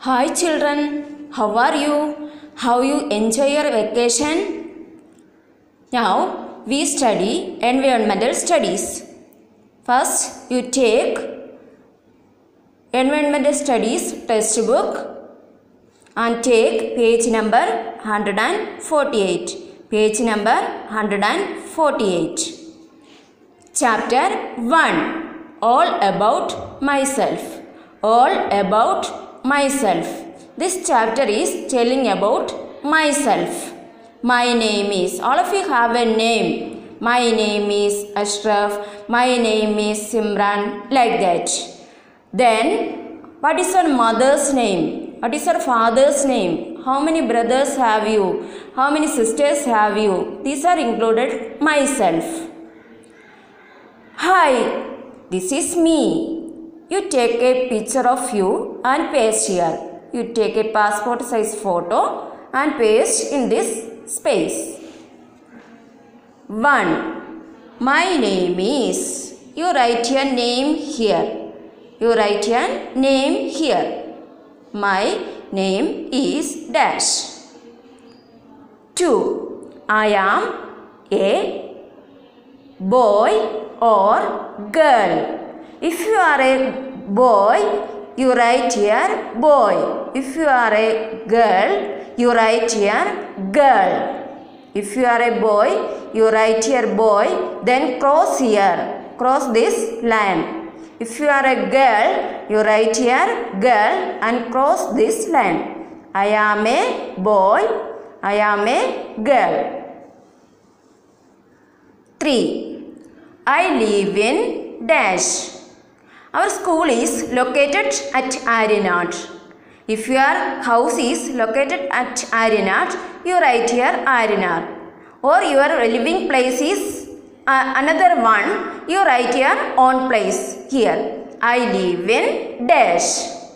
Hi children, how are you? How you enjoy your vacation? Now we study environmental studies. First you take environmental studies textbook and take page number 148. Page number 148. Chapter 1. All about myself. All about myself. This chapter is telling about myself. My name is, all of you have a name. My name is Ashraf. My name is Simran, like that. Then what is your mother's name? What is your father's name? How many brothers have you? How many sisters have you? These are included myself. Hi, this is me. You take a picture of you and paste here. You take a passport size photo and paste in this space. 1. My name is. You write your name here. You write your name here. My name is dash. 2. I am a boy or girl. If you are a boy, you write here boy. If you are a girl, you write here girl. If you are a boy, you write here boy, then cross here. Cross this line. If you are a girl, you write here girl and cross this line. I am a boy. I am a girl. 3. I live in dash. Our school is located at Aryanad. If your house is located at Aryanad, you write here Aryanad. Or your living place is another one, you write your own place here. I live in dash.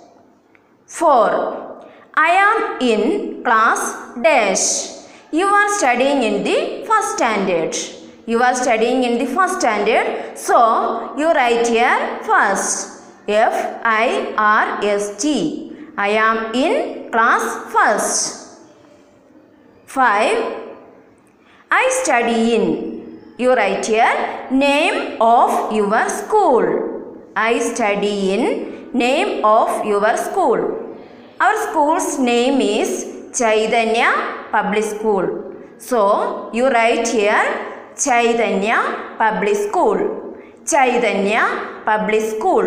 4. I am in class dash. You are studying in the first standard. You are studying in the first standard, so you write here first. F-I-R-S-T. I am in class first. 5. I study in. You write here name of your school. I study in name of your school. Our school's name is Chaitanya Public School. So you write here Chaitanya Public School. Chaitanya Public School.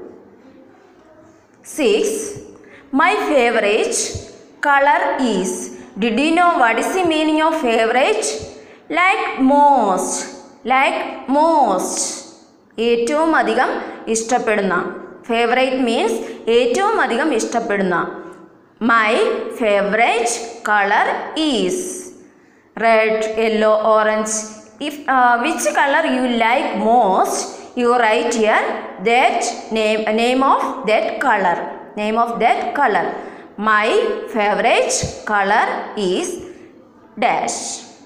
6. My favorite color is. Did you know what is the meaning of favorite? Like most. Like most. ഏറ്റവും അധികം ഇഷ്ടപ്പെടുന്ന. Favorite means ഏറ്റവും അധികം ഇഷ്ടപ്പെടുന്ന. My favorite color is red, yellow, orange. If which color you like most, you write here that name of that color. Name of that color. My favorite color is dash.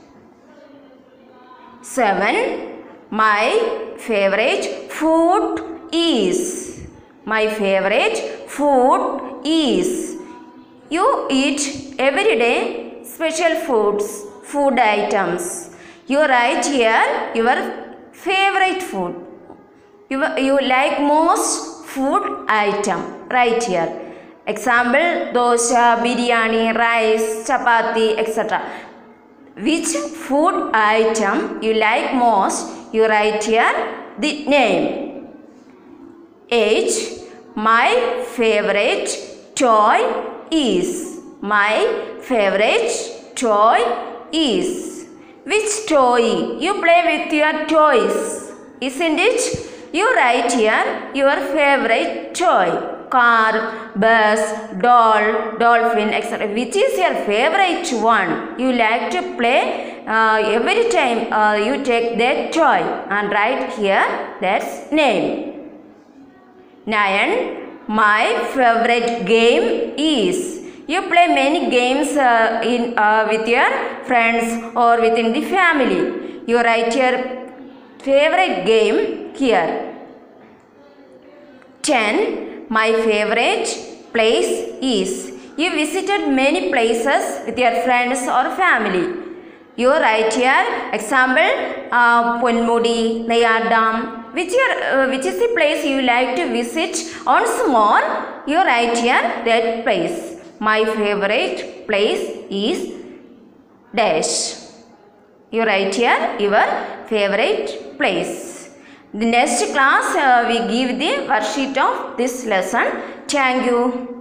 7. My favorite food is. My favorite food is. You eat every day special foods, food items. You write here your favorite food. You like most food item. Write here. Example, dosa, biryani, rice, chapati, etc. Which food item you like most, you write here the name. 8. My favorite toy is. My favorite toy is. Which toy? You play with your toys, isn't it? You write here your favorite toy. Car, bus, doll, dolphin, etc. Which is your favorite one? You like to play every time you take that toy and write here that's name. 9. My favorite game is. You play many games with your friends or within the family. You write your favorite game here. 10. My favorite place is. You visited many places with your friends or family. You write here example Ponmudi, Nayar Dam. Which is the place you like to visit once more? You write here that place. My favorite place is dash. You write here your favorite place. The next class we give the worksheet of this lesson. Thank you.